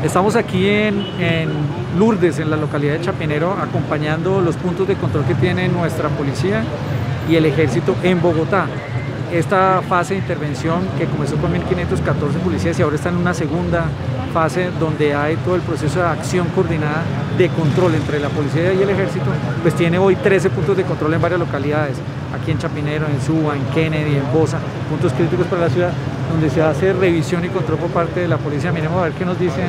Estamos aquí en Lourdes, en la localidad de Chapinero, acompañando los puntos de control que tiene nuestra policía y el ejército en Bogotá. Esta fase de intervención que comenzó con 1.514 policías y ahora está en una segunda fase donde hay todo el proceso de acción coordinada de control entre la policía y el ejército, pues tiene hoy 13 puntos de control en varias localidades, aquí en Chapinero, en Suba, en Kennedy, en Bosa, puntos críticos para la ciudad, donde se hace revisión y control por parte de la policía. Miremos a ver qué nos dicen.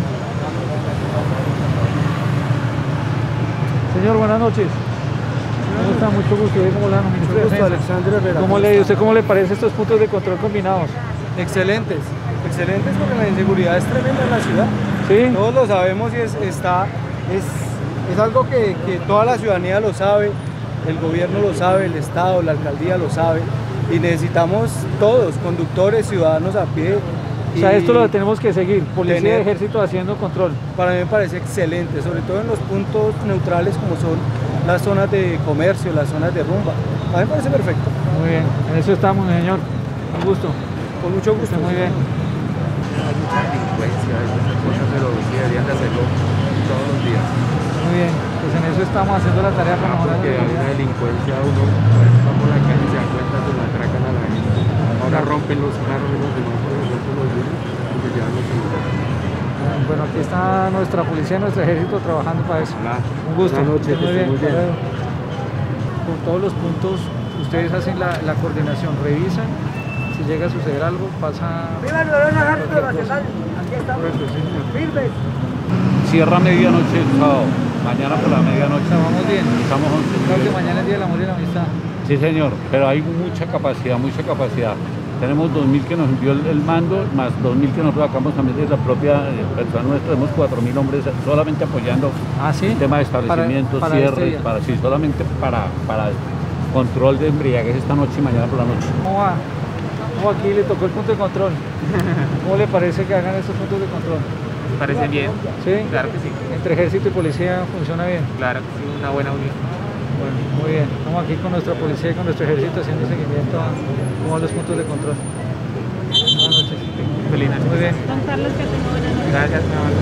Señor, buenas noches. ¿Cómo está? Mucho gusto. ¿Cómo le Mucho gusto, Alexander Herrera. ¿Cómo le parece estos puntos de control combinados? Excelentes, excelentes porque la inseguridad es tremenda en la ciudad. Sí. Todos lo sabemos y es algo que toda la ciudadanía lo sabe, el gobierno lo sabe, el Estado, la alcaldía lo sabe y necesitamos todos, conductores, ciudadanos a pie. O sea, esto lo tenemos que seguir, policía y ejército haciendo control. Para mí me parece excelente, sobre todo en los puntos neutrales como son las zonas de comercio, las zonas de rumba. A mí me parece perfecto. Muy bien, en eso estamos, señor. Un gusto. Con mucho gusto. Muy bien. Hay mucha delincuencia, hay muchas cosas, pero sí deberían de hacerlo todos los días. Muy bien, pues en eso estamos haciendo la tarea para mejorar la Porque hay una seguridad. delincuencia, uno va por la calle y se da cuenta que la atracan a la gente. Ahora rompen los carros de los demás, por ejemplo, los lunes, y se llevan los celulares. Bueno, aquí está nuestra policía, nuestro ejército trabajando para eso. Hola. Un gusto. Buenas noches, Muy bien. muy bien. Por todos los puntos, ustedes hacen la coordinación, revisan. Si llega a suceder algo, pasa. ¡Viva el Gobierno Ejército Nacional! Aquí estamos. ¡Firmes! Cierra medianoche el sábado, mañana por la medianoche. Vamos bien. Estamos 11. Creo que mañana es Día del Amor y la Amistad. Sí, señor, pero hay mucha capacidad, mucha capacidad. Tenemos 2.000 que nos envió el mando, más 2.000 que nosotros sacamos también de la propia persona nuestra. Tenemos 4.000 hombres solamente apoyando ¿Sí? el tema de establecimientos, para cierres, sí, solamente para control de embriaguez esta noche y mañana por la noche. ¿Cómo va? Aquí le tocó el punto de control. ¿Cómo le parece que hagan estos puntos de control? Me parece bien. ¿Sí? Claro que sí. Entre ejército y policía funciona bien. Claro que sí, una buena unión. Bueno, muy bien. Estamos aquí con nuestra policía y con nuestro ejército haciendo seguimiento a cómo van los puntos de control. Buenas noches. Feliz noche. Muy bien. Don Carlos, que tenga buenas noches. Gracias, mi amor.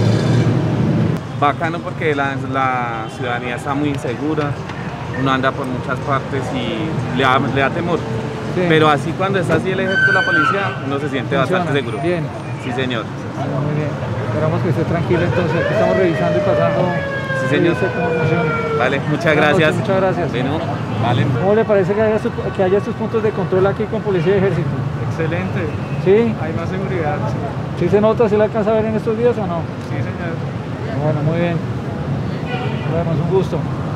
Bacano porque la ciudadanía está muy insegura, uno anda por muchas partes y le da temor. Sí. Pero así cuando está así el ejército y la policía, uno se siente Funciona. bastante seguro. Bien. Sí, señor. Bueno, muy bien. Esperamos que esté tranquilo entonces. Aquí estamos revisando y pasando. Sí, señor. Cómo funciona. Vale, muchas Buenas gracias. noches, muchas gracias. Bueno, vale. ¿Cómo le parece que haya estos puntos de control aquí con policía y ejército? Excelente, ¿Sí? hay más seguridad. ¿Sí se nota? ¿Sí la alcanza a ver en estos días o no? Sí, señor. Bueno, muy bien. Bueno, es un gusto.